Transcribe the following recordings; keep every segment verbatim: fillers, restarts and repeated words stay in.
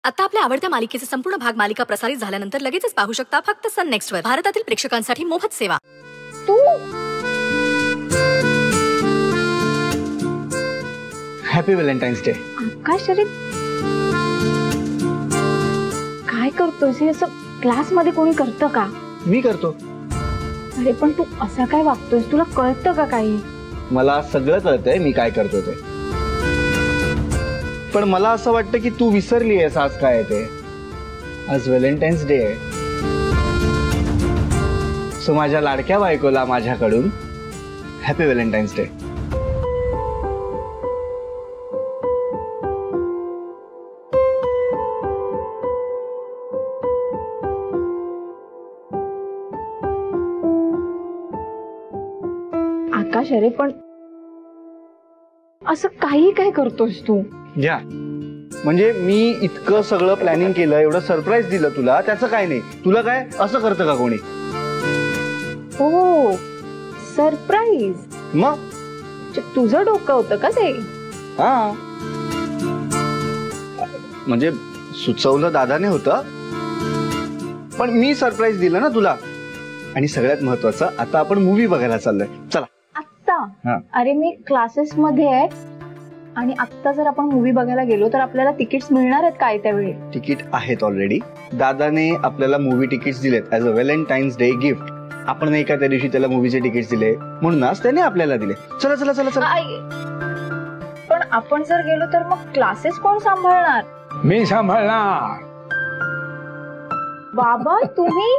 आता आपल्या आवडत्या मालिकेचे संपूर्ण भाग मालिका प्रसारित झाल्यानंतर लगेचच पाहू शकता फक्त सन नेक्स्ट वर. भारतातील प्रेक्षकांसाठी मोफत सेवा. तू हॅपी व्हॅलेंटाईन्स डे. आकाश, अरे काय करतोस? हे असं क्लास मध्ये कोणी करतं का? मी करतो. अरे पण तू असा काय वागतोयस? तुला कळतं का काही? मला सगळं कळतंय मी काय करतो ते, पण मला असं वाटतं की तू विसरली आहेस आज काय आहे ते. आज व्हॅलेंटाईन्स डे आहे. सो माझ्या लाडक्या बायकोला माझ्याकडून हॅपी व्हॅलेंटाईन्स डे. आकाश, अरे पण असं काही काय करतोस तू? घ्या, म्हणजे मी इतकं सगळं प्लॅनिंग केलं, एवढं सरप्राईज दिलं तुला, त्याचं काय नाही. तुला काय असं करतं का कोणी? हो, सरप्राईज. मग तुझं डोकं होतं का ते? हा, म्हणजे सुचवलं दादाने होतं, पण मी सरप्राईज दिलं ना तुला. आणि सगळ्यात महत्वाचं, आता आपण मूवी बघायला चाललोय. चला. आता? अरे मी क्लासेस मध्ये आहे आणि आता जर आपण मूवी बघायला गेलो तर आपल्याला तिकीट्स मिळणार आहेत काय त्यावेळी? तिकीट आहेत ऑलरेडी. दादाने आपल्याला मूवी तिकीट्स दिलेत as a valentine's day gift. आपण नाही का त्या दिवशी त्याला मूवीचे तिकीट्स दिले, म्हणूनच त्याने आपल्याला दिले. चला चला चला चला. पण आपण जर गेलो तर मग क्लासेस कोण सांभाळणार? मी सांभाळणार. बाबा तुम्ही?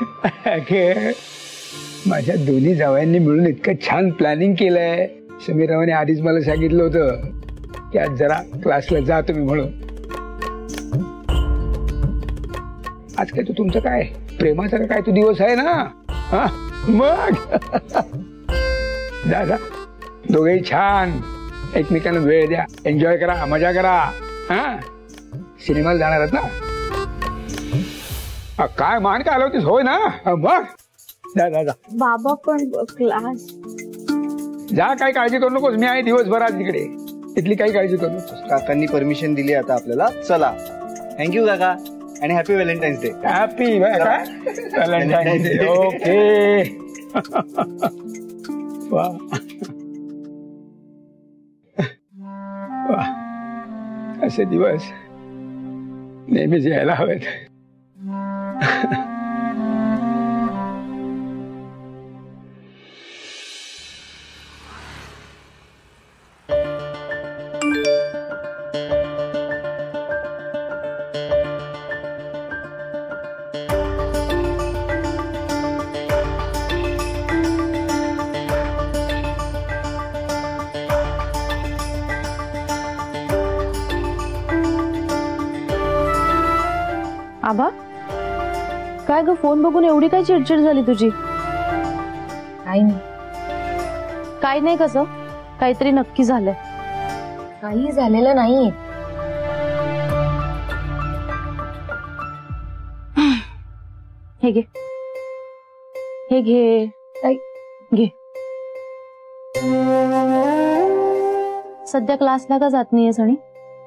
माझ्या दोन्ही जावयांनी मिळून इतकं छान प्लॅनिंग केलंय. समीरावाने आधीच मला सांगितलं होतं की आज जरा क्लासला जा तुम्ही म्हणून. आज काय तू तुमचं काय प्रेमाचा का काय तू दिवस आहे ना? हा मग जा जा, दोघेही छान एकमेकांना वेळ द्या, एन्जॉय करा, मजा करा. हा सिनेमाला जाणार आहात ना? काय मान काय आलं होतीस? होय ना? मग जा जा जा. बाबा पण क्लास जा, काय काळजी करू नकोस. मी आहे दिवसभर आज तिकडे, इथली काही काळजी करू नकोस. काकांनी परमिशन दिली आता आपल्याला. चला. थँक्यू काका आणि हॅपी व्हॅलेंटाईन्स डे. हॅपी काय व्हॅलेंटाईन्स डे. ओके. वा वा, असे दिवस नेहमीच यायला हवेत. आबा, काय ग फोन बघून एवढी काय चिडचिड झाली तुझी? काही नाही. काही नाही कसं? काहीतरी नक्की झालंय. काही झालेलं नाही. हे घे, हे घे, घे. सध्या क्लासला का जात नाहीयेस? आणि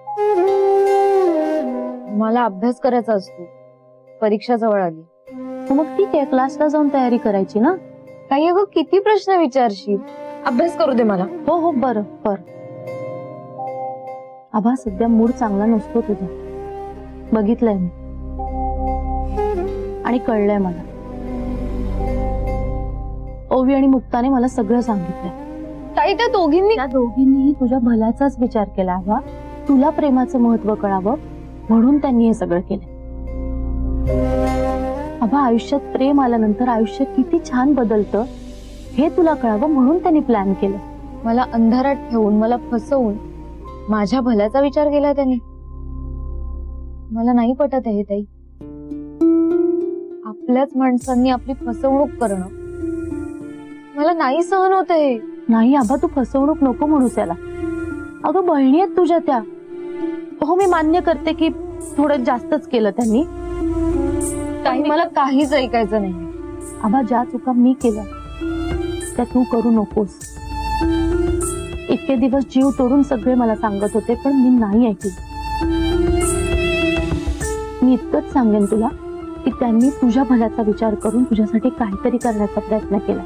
मला अभ्यास करायचा असतो, परीक्षा जवळ आली. मग ठीक आहे, क्लासला जाऊन तयारी करायची ना. काही अगं किती प्रश्न विचारशील, अभ्यास करू दे मला. हो हो, बरं बरं. आभा, सध्या मूड चांगला नसतो तुझा, बघितलंय मी आणि कळलंय मला. ओवी आणि मुक्ताने मला सगळं सांगितलंय. ताई, त्या दोघींनी त्या दोघींनीही तुझ्या भल्याचाच विचार केला. आभा, तुला प्रेमाचं महत्व कळावं म्हणून त्यांनी हे सगळं केलं. आभा, आयुष्यात प्रेम आल्यानंतर आयुष्य किती छान बदलतं हे तुला कळावं म्हणून त्यांनी प्लॅन केलं. मला अंधारात ठेवून, मला फसवून माझ्या भल्याचा विचार केला त्यांनी. मला नाही पटत आहे ताई. आपल्याच माणसांनी आपली फसवणूक करणं मला नाही सहन होत आहे. नाही आभा, तू फसवणूक नको म्हणू त्याला. अगं बहिणी आहेत तुझ्या त्या. हो, मी मान्य करते की थोडं जास्तच केलं त्यांनी. ताई, मला काहीच ऐकायचं नाही. आभा, ज्या चुका मी केल्या त्या तू करू नकोस. इतके दिवस जीव तोडून सगळे मला सांगत होते, पण मी नाही ऐकले. मी इतकंच सांगेन तुला की त्यांनी तुझ्या भल्याचा विचार करून तुझ्यासाठी काहीतरी करण्याचा प्रयत्न केला.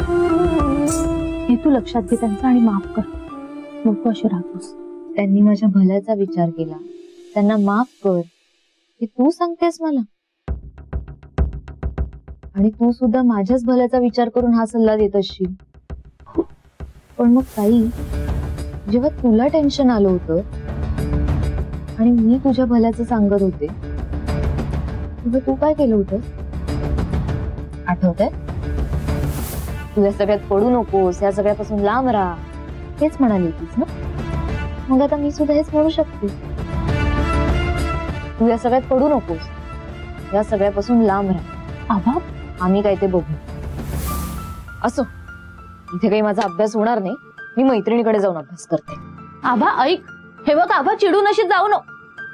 हे तू लक्षात घे त्यांचं आणि माफ कर. नको अशी राहतोस. त्यांनी माझ्या भल्याचा विचार केला, त्यांना माफ कर हे तू सांगतेस मला. आणि तू सुद्धा माझ्याच भल्याचा विचार करून हा सल्ला देत असशील. पण मग ताई, जेव्हा तुला टेन्शन आलं होतं आणि मी तुझ्या भल्याचं सांगत होते तेव्हा तू काय केलं होतं आठवतंय? तू या सगळ्यात पडू नकोस, या सगळ्यापासून लांब राहा हेच म्हणाली होतीस ना. मग आता मी सुद्धा हेच म्हणू शकते. तू या सगळ्यात पडू नकोस, या सगळ्यापासून लांब राहा. आबा आम्ही काय ते बघू. असो, इथे काही माझा अभ्यास होणार नाही. मी मैत्रिणीकडे जाऊन अभ्यास करते. आबा ऐक, हे बघ आबा चिडून अशी जाऊ नको.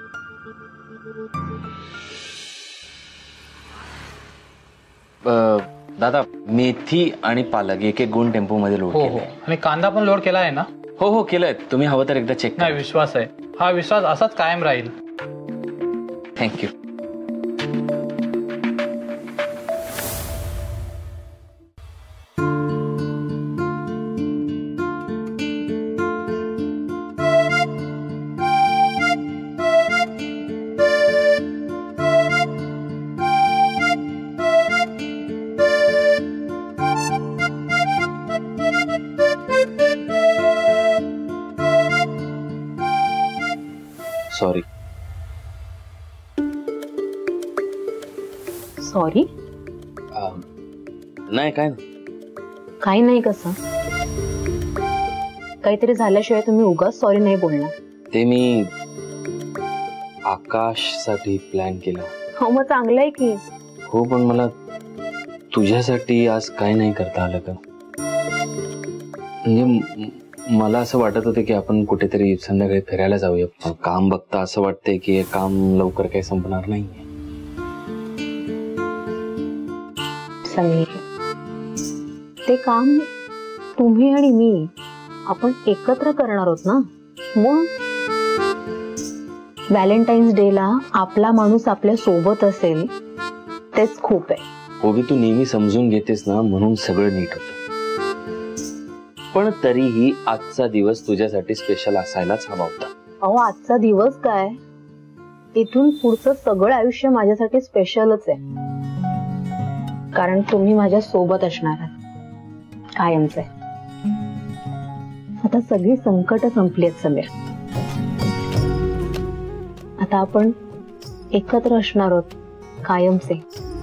दादा, मेथी आणि पालक एक एक गुण टेम्पो मध्ये लोड हो हो केले. आणि कांदा पण लोड केला आहे ना? हो हो केलंय. तुम्ही हवं तर एकदा चेक. नाही, विश्वास आहे. हा विश्वास असाच कायम राहील. थँक्यू. सॉरी. सॉरी? नाही काय ना. काही नाही. कसं काहीतरी झाल्याशिवाय तुम्ही उगाच सॉरी नाही बोलणार. ते मी आकाश साठी प्लॅन केला. हो मग चांगलं आहे की. हो, पण मला तुझ्यासाठी आज काय नाही करता आलं का. म्हणजे मला असं वाटत होतं की आपण कुठेतरी संध्याकाळी फिरायला जाऊया. काम बघता असं वाटतंय की हे काम लवकर काही संपणार नाही. समीर, ते काम तुम्ही आणि मी आपण एकत्र करणार आहोत ना. मग व्हॅलेंटाईन्स डे ला आपला माणूस आपल्या सोबत असेल तेच खूप आहे. ओबी, तू नेहमी समजून घेतेस ना, म्हणून सगळं नीट होतं. पण तरीही आजचा दिवस तुझ्यासाठी स्पेशल असायलाच हवा होता. अहो, आजचा दिवस काय, इथून पुढचं सगळं आयुष्य माझ्यासाठी स्पेशलच आहे. कारण तुम्ही माझ्या सोबत असणार आहात कायमच आहे. आता सगळी संकट संपली आहेत समीर. आता आपण एकत्र असणार आहोत कायमचे.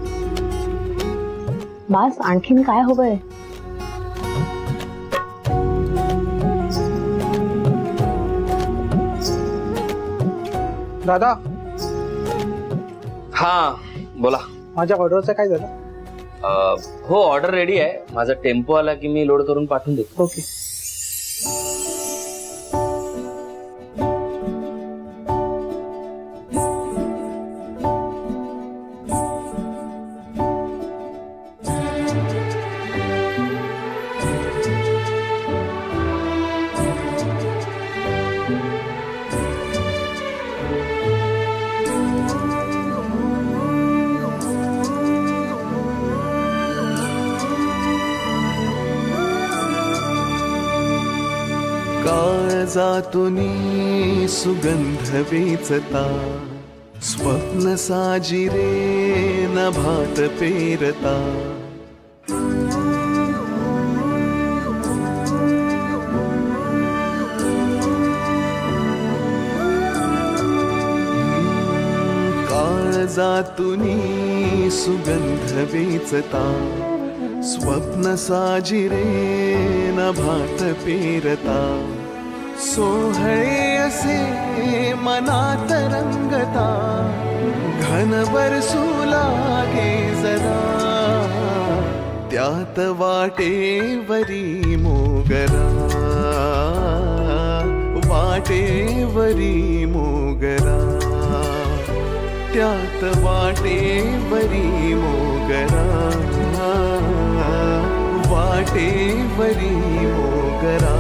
बस, आणखीन काय हवंय? दादा, हा बोला. माझ्या ऑर्डरचं काय झालं? अं, हो, ऑर्डर रेडी आहे. माझा टेम्पो आला की मी लोड करून पाठवून देतो. ओके. काळजातुनी सुगंध वेचता, स्वप्न साजिरे नभात पेरता. काळजातुनी सुगंध वेचता, स्वप्न साजिरे नभात पेरता. सोहळे असे मनात रंगता, घनवर सुलागे जरा. त्यात वाटेवरी मोगरा, वाटेवरी मोगरा. त्यात वाटेवरी मोगरा, वाटेवरी मोगरा.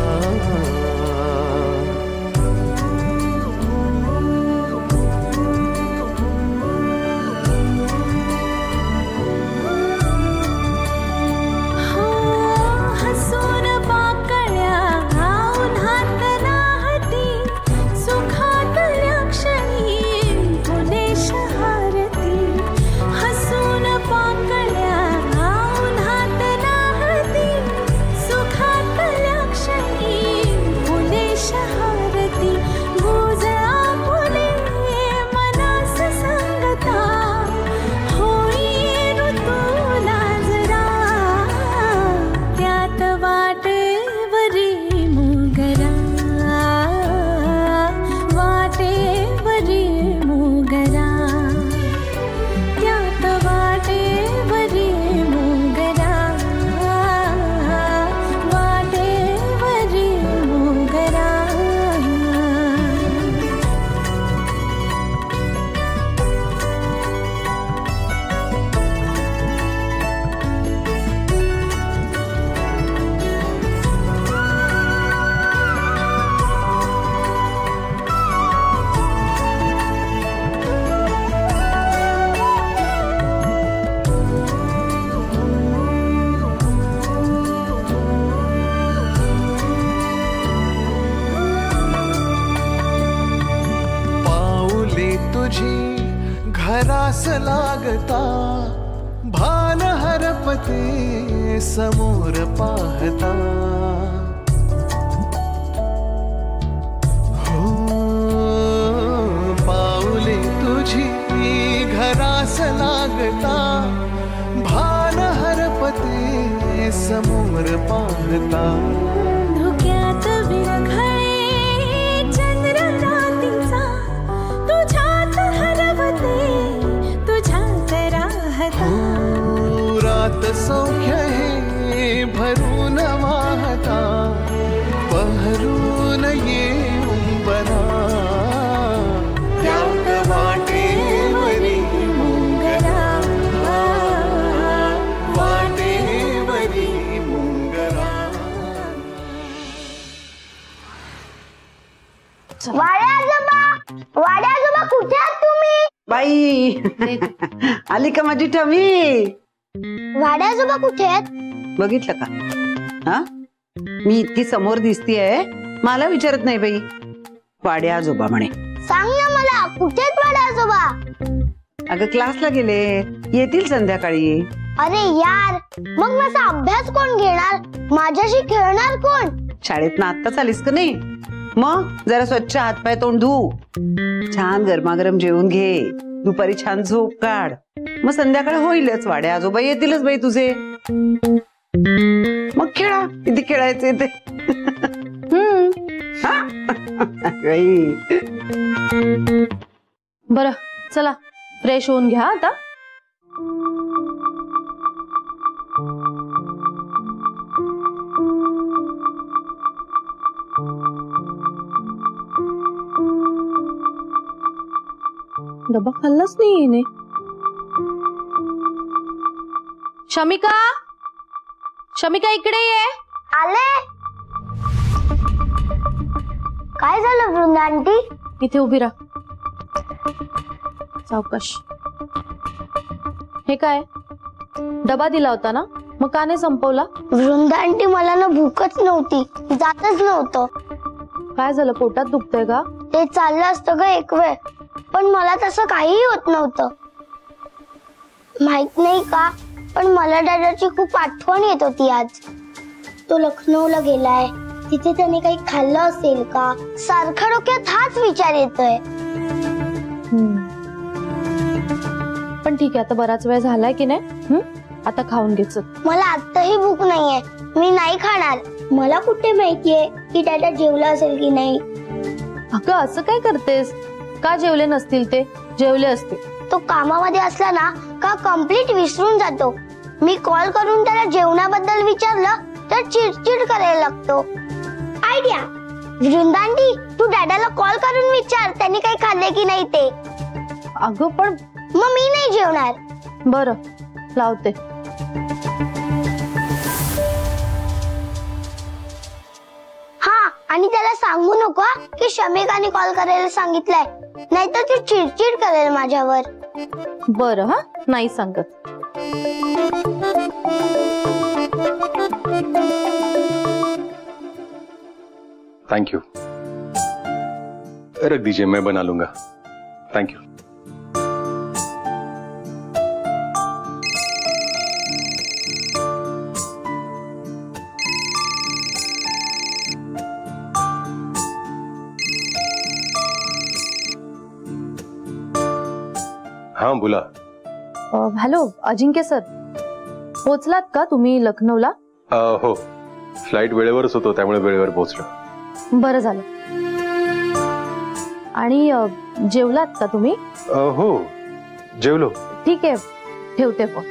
घरास लागता भान हरपते समोर पाहता हो पाऊले तुझी घरास लागता भान हरपते समोर पाहता धुक्यात विरघळे चंद्र रात्रीचा तुझ्यात हरवते तुझ्यात राहता रात सौख्य हे भरून वाहता पहरून येऊन बरा त्यात वाटेवरी मुंगरा वाटेवरी मुंगरा वाड्या आजोबा वाड्या आजोबा कुठे आहात तुम्ही? बाई आली का माझी टमी? वाड्या आजोबा कुठे आहेत? बघितलं का? हा मी इतकी समोर दिसतीये मला विचारत नाही बाई. वाड्या आजोबा म्हणे. सांग ना मला कुठे आहेत वाड्या आजोबा? अगं क्लासला गेले येतील संध्याकाळी. अरे यार मग माझा अभ्यास कोण घेणार? माझ्याशी खेळणार कोण? शाळेत ना आत्ताच आलीस का नाही? मग जरा स्वच्छ हातपाय तोंड धू छान गरमागरम जेवून घे दुपारी छान झोप काढ मग संध्याकाळ होईलच. वाड्या आजोबा येतीलच बाई तुझे. मग खेळा किती खेळायचे ते. बरं चला फ्रेश होऊन घ्या आता. डबा खाल्लाच नाही हिने. शमिका शमिका इकडे ये. आले. काय झालं वृंदा आंटी? इथे उभी राहा. सावकाश. हे काय डबा दिला होता ना मग का नाही संपवला? वृंदा आंटी मला ना भूकच नव्हती जातच नव्हतं. काय झालं पोटात दुखतंय का? ते चाललं असतं ग एक वेळ पण मला तसं काहीही होत नव्हतं. माहित नाही का पण मला डॅडाची खूप आठवण येत होती आज. तो लखनौला गेलाय तिथे त्याने काही खाल्लं असेल का सारखा डोक्यात हाच विचार येतोय. पण ठीक आहे आता बराच वेळ झालाय की नाही. आता खाऊन घे. मला आत्ताही भूक नाहीये मी नाही खाणार. मला कुठे माहितीये की डॅडा जेवला असेल की नाही. अगं असं काय करतेस? का जेवले नसतील ते? जेवले असते. तो कामामध्ये असला ना का कम्प्लीट विसरून जातो. मी कॉल करून त्याला जेवणाबद्दल विचारलं तर चिडचिड करायला लागतो. आयडिया वृंदांडी तू डॅडाला कॉल करून विचार त्यांनी काही खाल्ले की नाही ते. अगं पण मग मी नाही जेवणार. बरं लावते. हा आणि त्याला सांगू नको की शमिकाने कॉल करायला सांगितलंय नाहीतर तू चिडचिड करेल माझ्यावर. बरं हा नाही सांगत. Thank you. रख दीजिए मैं बना लूंगा. Thank you. हाँ बोला. हॅलो अजिंक्य सर पोचलात का तुम्ही लखनौला? हो फ्लाइट वेळेवरच होतो त्यामुळे वेळेवर पोहोचलो. बरं झालं. आणि जेवलात का तुम्ही? हो जेवलो. ठीक आहे ठेवते फोन.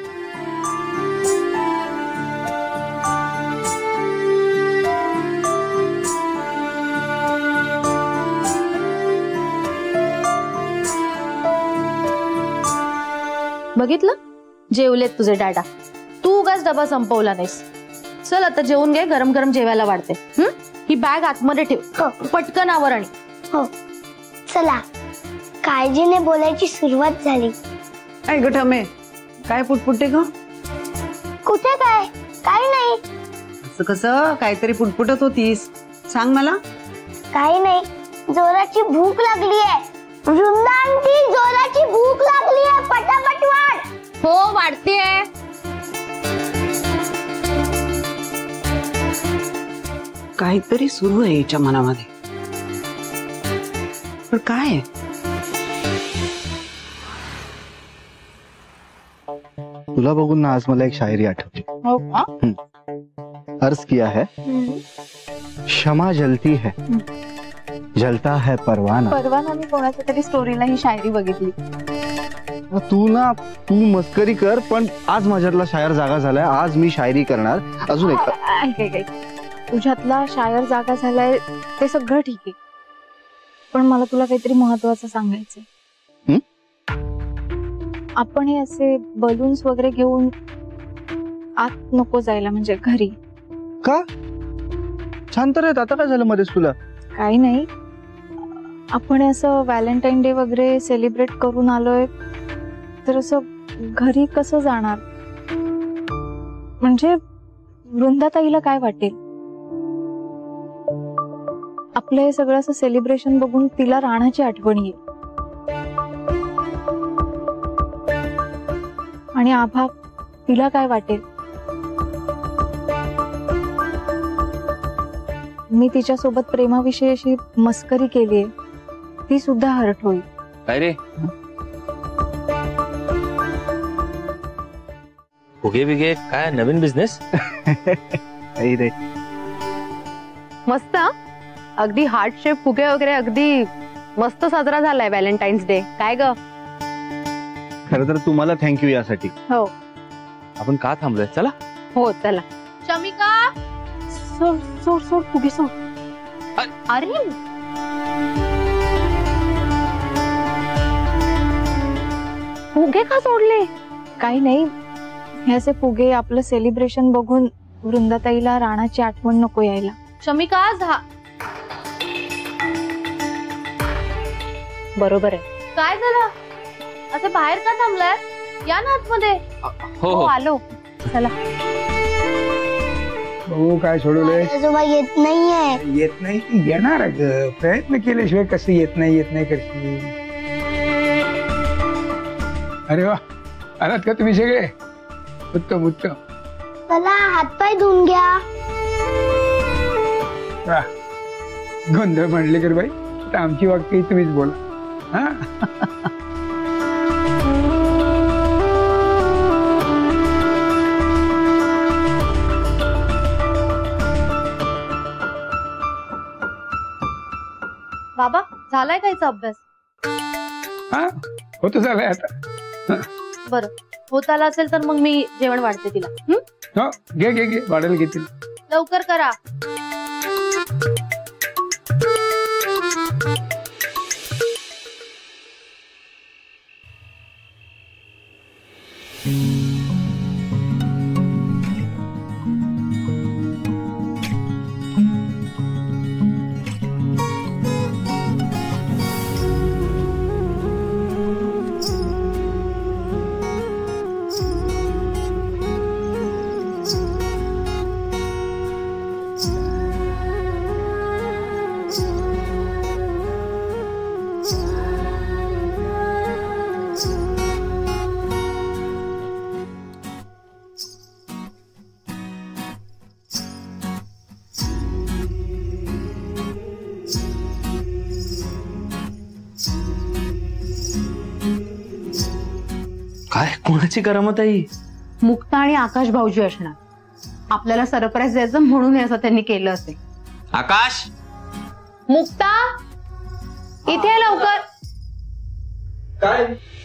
बघितलं जेवलेत तुझे डॅडा. तू उगाच डबा संपवला नाहीस. चल आता जेवून घे गरम गरम जेवायला वाढते. ही बॅग आतमध्ये ठेव. पटकन आवर. आणि हो चला काळजीने बोलायची सुरुवात झाली. काय ग ठमे काय पुटपुटे ग? कुठे काय काही नाही. असं कसं काहीतरी पुटपुटत होतीस सांग मला. काही नाही जोराची भूक लागली आहे. वृंदा आंटी जोराची भूक लागली काढतेय? काहीतरी सुरू आहे याच्या मनामध्ये, पण काय आहे? तुला बघून ना आज मला एक शायरी आठवली. हो का? अर्ज किया है, क्षमा जलती है, जलता है परवाना. परवाना मी कोणाच्या तरी स्टोरीला ही शायरी बघितली. तू ना तू मस्करी कर, पण आज माझ्यातला शायर जागा झालाय. आज मी शायरी करणार. अजून एक ऐक ऐक ऐक तुझ्यातला शायर जागा झालाय ते सगळं ठीक आहे, पण मला तुला काहीतरी महत्वाचं सांगायचंय. आपण हे असे बलून्स वगैरे घेऊन आत नको जायला, म्हणजे घरी. का? छान तर आहेत. आता काय झालं मध्येच तुला? काही नाही, आपण असं व्हॅलेंटाईन डे वगैरे सेलिब्रेट करून आलोय, तर असं घरी कसं जाणार? म्हणजे वृंदाताईला काय वाटेल? आपलं हे सगळं असं सेलिब्रेशन बघून तिला राणाची आठवण येईल, आणि आभा तिला काय वाटेल? मी तिच्यासोबत प्रेमाविषयी अशी मस्करी केलीये, ती सुद्धा हर्ट होईल. काय रे फुगे बिगे काय नवीन बिझनेस? रे मस्त. अगदी हार्ट शेप फुगे वगैरे अगदी मस्त साजरा झालाय व्हॅलेंटाईन्स डे. काय ग? खरं तर तुम्हाला थँक्यू यासाठी. हो आपण का थांबलोय? चला. हो चला. शमिका सोड सोड सोड फुगे सोड. अरे फुगे का सोडले? काही नाही, हे असे फुगे आपलं सेलिब्रेशन बघून वृंदाताईला राणाची आठवण नको यायला. शमिका झा बरोबर आहे. काय झालं? असं बाहेर का थांबलाय? या ना आतमध्ये. हो हो आलो. चला. हो काय सोडवलंय? आजोबा येत नाहीये. येत नाही ती येणार ग. प्रयत्न केल्याशिवाय कसं येत नाही येत नाही करशील? अरे वा, आलात का तुम्ही सगळे? उत्तम उत्तम. चला हातपाय धुवून घ्या. वा, गोंधळ म्हणले कर बाई. आता आमची वाक्य तुम्हीच बोला. हा बाबा झालाय कायचा अभ्यास? हा होत झालंय आता. बरं होत आला असेल तर मग मी जेवण वाढते तिला. हो घे घे घे वाढेल घेतील. लवकर करा. काय कोणाची करामत आहे? मुक्ता आणि आकाश भाऊजी असणार. आपल्याला सरप्राईज द्यायचं म्हणून हे असं त्यांनी केलं असेल. आकाश, मुक्ता इथे ये लवकर. काय?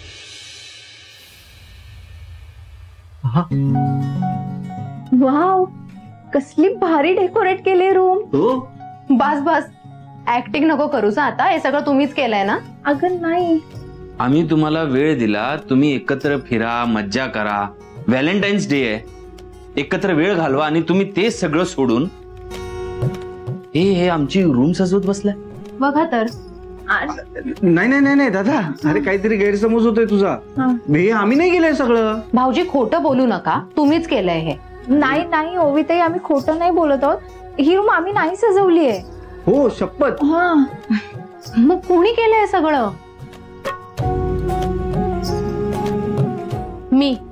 वाव, कसली भारी डेकोरेट केली रूम. हो बस बस ऍक्टिंग नको करूच आता. हे सगळं तुम्हीच केलंय ना? अगं नाही, आम्ही तुम्हाला वेळ दिला, तुम्ही एकत्र फिरा, मज्जा करा. व्हॅलेंटाईन्स डे आहे, एकत्र वेळ घालवा, आणि तुम्ही ते सगळं सोडून हे हे आमची रूम सजवत बसलाय. बघा तर. नाही नाही नाही नाही दादा, अरे काहीतरी गैरसमज होतोय तुझा. हे आम्ही नाही केलंय सगळं. भाऊजी खोटं बोलू नका, तुम्हीच केलंय हे. नाही नाही ओविताई, आम्ही खोटं नाही बोलत आहोत. ही रूम आम्ही नाही सजवली आहे. हो शपथ. हा मग कुणी केलंय सगळं? मी